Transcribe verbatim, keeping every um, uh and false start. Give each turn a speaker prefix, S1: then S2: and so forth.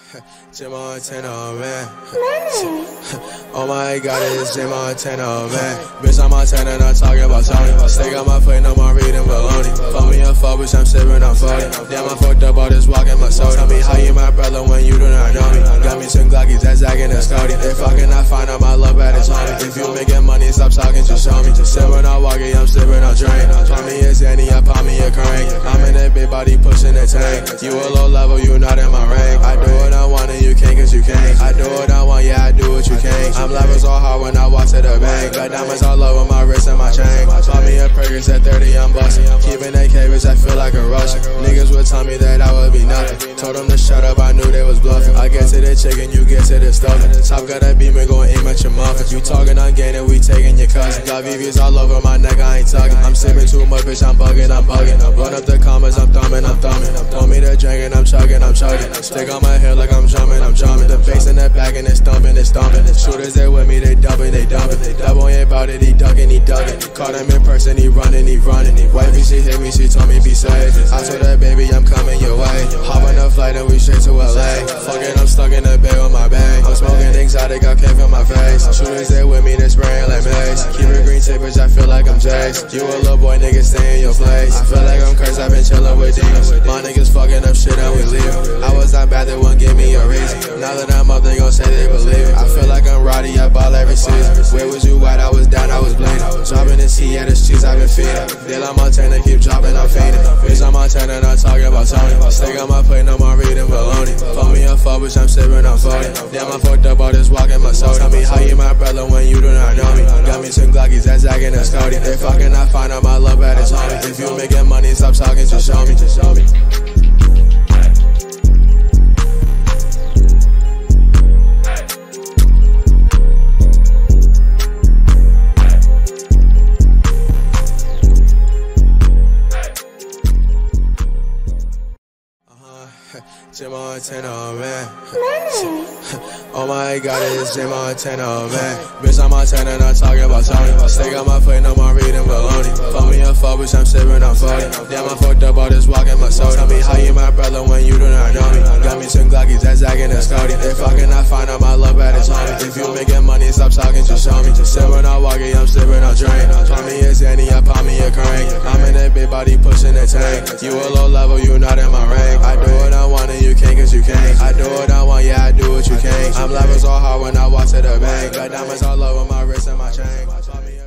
S1: Montana, man. Oh my god, it's Montana, man. Bitch, I'm Montana, not talking about Tony. Stick on my plate, no more reading baloney. Fuck me a fuck, bitch, I'm sipping on forty. Damn, I fucked up all this walking my soul. Tell me how you my brother when you do not know me. Got me some Glockies, that's Zach and that's Cody. They fucking not find out my love at his homie. If you making money, stop talking, just show me. Just sipping on walking, I'm sipping on drink. Pop me a Zanny, I pop me a crank. I'm in that big body pushing the tank. You a low level, you not in my rank. I do what I want and you can't cause you can't. I do what I want, yeah, I do what you can't. I'm laughing so hard when I walk to the bank. Got diamonds all over my wrist and my chain. Pop me a Perkins at thirty, I'm bustin'. Keeping that cabbage, I feel like a Russian. Niggas would tell me that I would be nothing. Told them to shut up, I knew they was bluffing. I get to the chicken, you get to the stuffing. Top got that beamer, gon' aim at your muffin. You talking on gain and we taking your cousin. Got V Vs all over my neck, I ain't tugging. I'm sipping too much, bitch, I'm bugging, I'm bugging. Run up the commas, I'm thumbing, I'm thumbing. Pour me the drink and I'm chugging, I'm chugging. Stick on my head like I'm jumping, I'm jumping. The bass in that pack and it's thumping, it's thumping. Shooters they with me, they dumping, they dumping. That boy ain't bout it, he ducking, he ducking. Caught him in person, he running, he running. Wifey, she hit me, she told me be safe. I told her, baby, I'm coming your way. Hop on the flight and we straight to L A. Fucking, I'm stuck in the bed with my bag. I'm smoking exotic, I can't feel my face. Shooters they with me, they spraying like mace. Keep it green tape, bitch, I feel like I'm Jace. You a little boy, nigga, stay in your place. I feel like I'm cursed, I've been chillin' with demons. My niggas fucking up shit and we leave. I was not bad, they won't give me a reason. Now that I'm up, they gon' say they believe it. I feel like I'm Roddy, I ball every season. Where was you at? I was down, I was bleeding. Dropping this heat at the streets, I've been feeding. They like Montana, keep dropping, I'm feeding. Bitch, I'm Montana, not talking about Tony. Stick on my plate, no more reading baloney. Fuck me a fuck, bitch, I'm sipping on forty. Damn, I fucked up all this walking my soul. Tell me how you my brother when you do not know me. Got me some Glockies, that's Zach and that's Cody. They fucking not find out my love at his homie. If you making money, stop talking, just show me, just show me. Montana, man. Oh my god, it's Montana, man. Bitch, I'm Montana, not talking about Tony. Stick on my plate, no more reading baloney. Fuck me a fuck, bitch, I'm sipping on forty. Damn, I fucked up all this walking my soul. Tell me how you my brother when you do not know me. Got me some Glockies, that's Zach and that's Cody. They fucking not find out my love at his homie. If you making money, stop talking, just show me. Just sipping on walking, I'm sipping on drink. Pop me a Zanny, I pop me a crank. I'm in that big body pushing the tank. You a low level, you not in my rank. I do what I want and you can't cause you can't. I do what I want, yeah, I do what you can't. I'm laughing so hard when I walk to the bank. Got diamonds all over my wrist and my chain.